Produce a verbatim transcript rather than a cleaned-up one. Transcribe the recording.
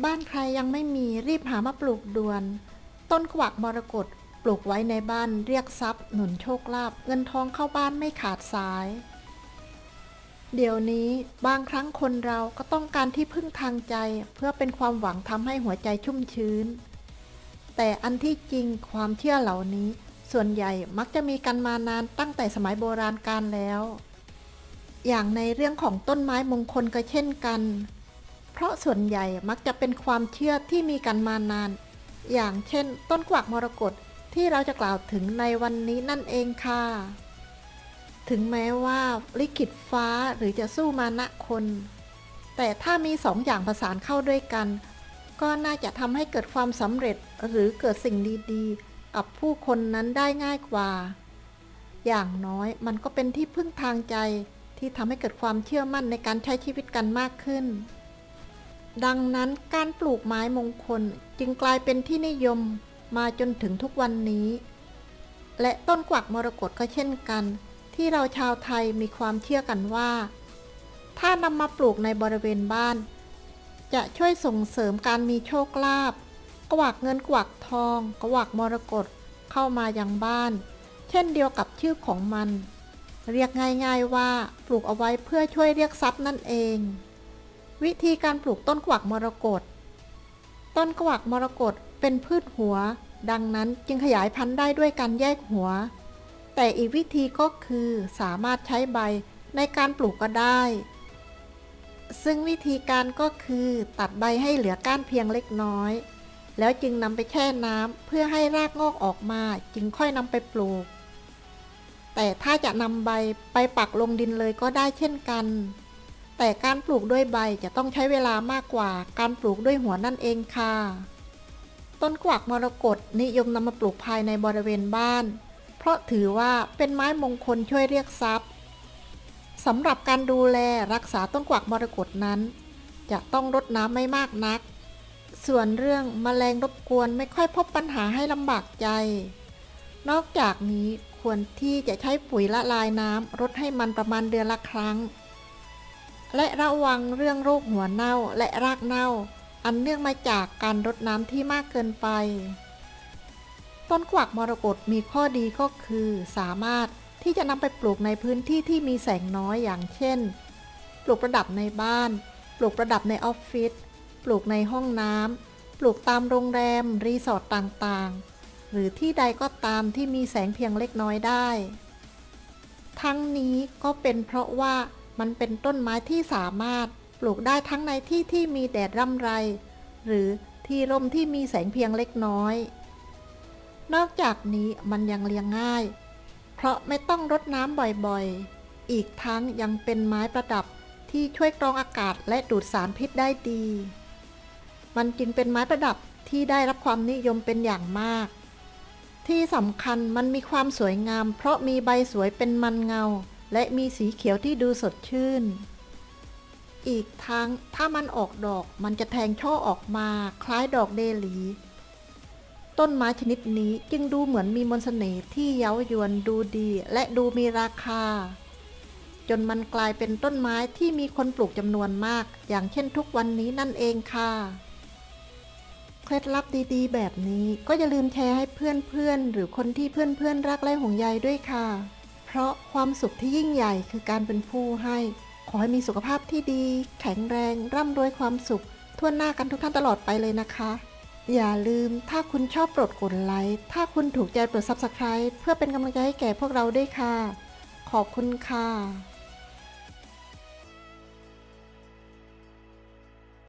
บ้านใครยังไม่มีรีบหามาปลูกด่วนต้นกวักมรกตปลูกไว้ในบ้านเรียกทรัพย์หนุนโชคลาภเงินทองเข้าบ้านไม่ขาดสายเดี๋ยวนี้บางครั้งคนเราก็ต้องการที่พึ่งทางใจเพื่อเป็นความหวังทำให้หัวใจชุ่มชื้นแต่อันที่จริงความเชื่อเหล่านี้ส่วนใหญ่มักจะมีกันมานานตั้งแต่สมัยโบราณกาลแล้วอย่างในเรื่องของต้นไม้มงคลก็เช่นกันเพราะส่วนใหญ่มักจะเป็นความเชื่อที่มีกันมานานอย่างเช่นต้นกวักมรกตที่เราจะกล่าวถึงในวันนี้นั่นเองค่ะถึงแม้ว่าลิขิตฟ้าหรือจะสู้มานะคนแต่ถ้ามีสองอย่างประสานเข้าด้วยกันก็น่าจะทำให้เกิดความสำเร็จหรือเกิดสิ่งดีๆกับผู้คนนั้นได้ง่ายกว่าอย่างน้อยมันก็เป็นที่พึ่งทางใจที่ทำให้เกิดความเชื่อมั่นในการใช้ชีวิตกันมากขึ้นดังนั้นการปลูกไม้มงคลจึงกลายเป็นที่นิยมมาจนถึงทุกวันนี้และต้นกวักมรกตก็เช่นกันที่เราชาวไทยมีความเชื่อกันว่าถ้านำมาปลูกในบริเวณบ้านจะช่วยส่งเสริมการมีโชคลาภกวักเงินกวักทองกวักมรกตเข้ามายังบ้านเช่นเดียวกับชื่อของมันเรียกง่ายๆว่าปลูกเอาไว้เพื่อช่วยเรียกทรัพย์นั่นเองวิธีการปลูกต้นกวักมรกตต้นกวักมรกตเป็นพืชหัวดังนั้นจึงขยายพันธุ์ได้ด้วยการแยกหัวแต่อีกวิธีก็คือสามารถใช้ใบในการปลูกก็ได้ซึ่งวิธีการก็คือตัดใบให้เหลือก้านเพียงเล็กน้อยแล้วจึงนำไปแช่น้ำเพื่อให้รากงอกออกมาจึงค่อยนำไปปลูกแต่ถ้าจะนำใบไปปักลงดินเลยก็ได้เช่นกันแต่การปลูกด้วยใบจะต้องใช้เวลามากกว่าการปลูกด้วยหัวนั่นเองค่ะต้นกวักมรกตนิยมนำมาปลูกภายในบริเวณบ้านเพราะถือว่าเป็นไม้มงคลช่วยเรียกทรัพย์สำหรับการดูแลรักษาต้นกวักมรกตนั้นจะต้องรดน้ำไม่มากนักส่วนเรื่องแมลงรบกวนไม่ค่อยพบปัญหาให้ลำบากใจนอกจากนี้ควรที่จะใช้ปุ๋ยละลายน้ำรดให้มันประมาณเดือนละครั้งและระวังเรื่องโรคหัวเน่าและรากเน่าอันเนื่องมาจากการรดน้ำที่มากเกินไปต้นกวักมรกตมีข้อดีก็คือสามารถที่จะนำไปปลูกในพื้นที่ที่มีแสงน้อยอย่างเช่นปลูกประดับในบ้านปลูกประดับในออฟฟิศปลูกในห้องน้ำปลูกตามโรงแรมรีสอร์ทต่างๆหรือที่ใดก็ตามที่มีแสงเพียงเล็กน้อยได้ทั้งนี้ก็เป็นเพราะว่ามันเป็นต้นไม้ที่สามารถปลูกได้ทั้งในที่ที่มีแดดร่ำไรหรือที่ร่มที่มีแสงเพียงเล็กน้อยนอกจากนี้มันยังเลี้ยงง่ายเพราะไม่ต้องรดน้ำบ่อยๆอีกทั้งยังเป็นไม้ประดับที่ช่วยกรองอากาศและดูดสารพิษได้ดีมันจึงเป็นไม้ประดับที่ได้รับความนิยมเป็นอย่างมากที่สำคัญมันมีความสวยงามเพราะมีใบสวยเป็นมันเงาและมีสีเขียวที่ดูสดชื่นอีกทั้งถ้ามันออกดอกมันจะแทงช่อออกมาคล้ายดอกเดลีต้นไม้ชนิดนี้จึงดูเหมือนมีมนต์เสน่ห์ที่เย้ายวนดูดีและดูมีราคาจนมันกลายเป็นต้นไม้ที่มีคนปลูกจำนวนมากอย่างเช่นทุกวันนี้นั่นเองค่ะเคล็ดลับดีๆแบบนี้ก็อย่าลืมแชร์ให้เพื่อนๆหรือคนที่เพื่อนๆรักและห่วงใยด้วยค่ะเพราะความสุขที่ยิ่งใหญ่คือการเป็นผู้ให้ขอให้มีสุขภาพที่ดีแข็งแรงร่ำรวยความสุขทั่วหน้ากันทุกท่านตลอดไปเลยนะคะอย่าลืมถ้าคุณชอบโปรดกดไลค์ถ้าคุณถูกใจโปรด ซับสไครบ์ เพื่อเป็นกำลังใจให้แก่พวกเราด้วยค่ะขอบคุณค่ะ